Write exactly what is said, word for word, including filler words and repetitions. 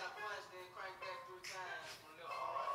punch, then crank that three times from left to right.